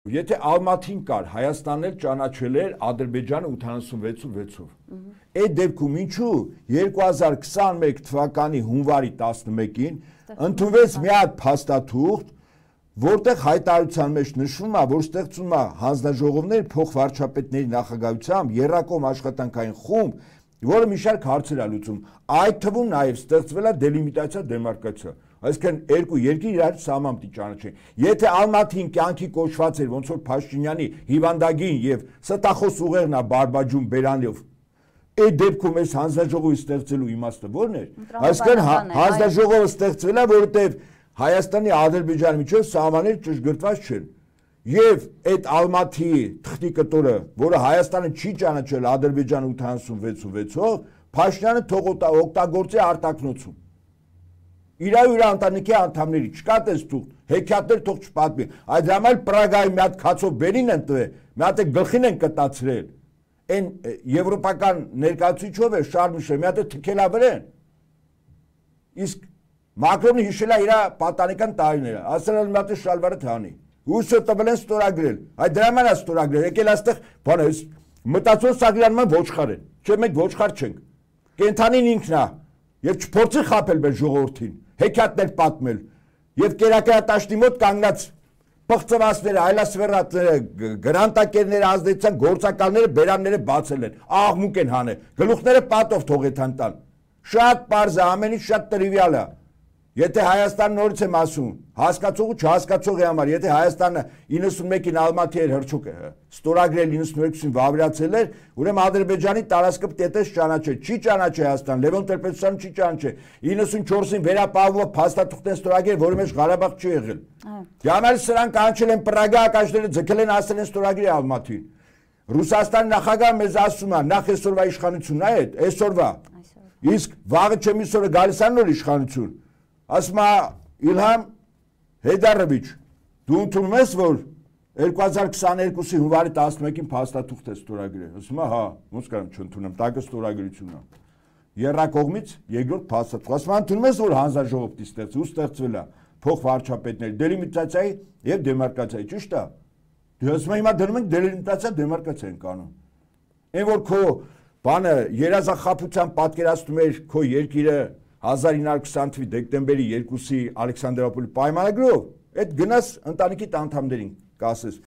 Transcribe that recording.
Եթե Ալմաթին կար, Հայաստանն էլ ճանաչել էր Ադրբեջանը 86-ով։ Այդ դեպքում ինչու 2021 թվականի հունվարի 11-ին ընդունվեց մի հատ փաստաթուղթ, որտեղ հայտարարության մեջ նշվում է, որ ստեղծվում է հանձնաժողովներ փոխվարչապետների նախագահությամբ եռակողմ աշխատանքային խումբ, որը մի շարք հարցեր է լուծում, այդ թվում նաև ստեղծվել է դելիմիտացիա դեմարկացիա, այսինքն երկու երկիր իրար սահման պիտի ճանաչեն։ Եթե Ալմաթին կյանքի կոչված էր ոնց որ Փաշինյանի հիվանդագին եւ ստախոս ուղեղն է բարբաջում բերանով, այդ դեպքում այս հանձնաժողովի ստեղծելու իմաստը ո՞րն էր։ Այսինքն հանձնաժողովը ստեղծվել է, որովհետեւ Հայաստանի Ադրբեջանի միջև սահմաններ ճշգրտված չեն։ Եվ այդ Ալմաթի թղթի կտորը, որը Հայաստանը չի ճանաչել Ադրբեջանը 86-ով, Փաշինյանը թող օգտագործի արտաքնոցում։ Իր ընտանիքի անդամների չկա տես թուղթ, հեքիաթներ թող չպատմի։ Այդ ժամանակ Պրագայի մի հատ քացով բերին են տվել, մի հատ գլխին են կտացրել։ Այն եվրոպական ներկայացուցիչով է Շարլ Միշել, մի հատ թքել է վրան։ Իսկ Մակրոնը հիշել է իր պատանեկան տարիները, ասել է մի հատ շալվարը թանի։ Ուսը տվել են ստորագրել, այդ դրա համար է ստորագրել, եկել այստեղ բանը մտածող Սարգսյանն ոչխար են, չէ մենք ոչխար չենք, կենթանին ինքն է, եւ չփորձի խաբել մեր ժողովրդին, հեքիաթներ պատմել, եւ կերակրատաշտի մոտ կանգնած պղծվածները, այլասվերատները, գրանտակերները, ազդեցության գործակալները բերանները բացել են, աղմուկ են հանել, գլուխները պատով թողեցան տան, շատ պարզ է, ամեն ինչ շատ տրիվիալ է։ Եթե Հայաստան նորից եմ ասում, հասկացող ու չհասկացողի համար, եթե Հայաստանը 91-ին Ալմաթի էր հրճուկ ստորագրել 92-ին վավերացել էր, ուրեմն Ադրբեջանի տարածքը պետք է ճանաչել, չի ճանաչել Հայաստան, Լևոն Տեր-Պետրոսյանը չի ճանաչել, 94-ին վերապահվող փաստաթուղթ են ստորագրել, որի մեջ Ղարաբաղ չի եղել։ Դրանից սրանք կանչել են Պրագա ակաշները, ձգել են ասել են ստորագրի Ալմաթին։ Ռուսաստանի նախագահը մեզ ասում է, նախ այսօրվա իշխանությունն է այդ, այսօրվա։ Իսկ վաղը չեմիսօրը գալիս է նոր իշխանություն։ Ասում է Իլհամ Հեյդարովիչ, դու ընդունում ես, որ 2022-ի հունվարի 11-ին փաստաթուղթ է ստորագրել։ Ասում է, հա, ոնց կարամ չընդունեմ, տակը ստորագրությունն է։ Եռակողմից երկրորդ փաստաթուղթ։ Ասում է, ընդունում ես, որ հանձնաժողով պիտի ստեղծի, ու ստեղծվել է փոխվարչապետների դելիմիտացիայի եւ դեմարկացիայի, ճիշտ է։ Դե ասում է հիմա դնում ենք դելիմիտացիա դեմարկացիա ենք անում։ Այն որ քո բանը երազախաբության պատկերացնում էր քո երկիրը 1920 թվականի դեկտեմբերի 2-ի Ալեքսանդրոպոլի պայմանագրով, այդ գնաս ընտանիքի անդամներին կասես,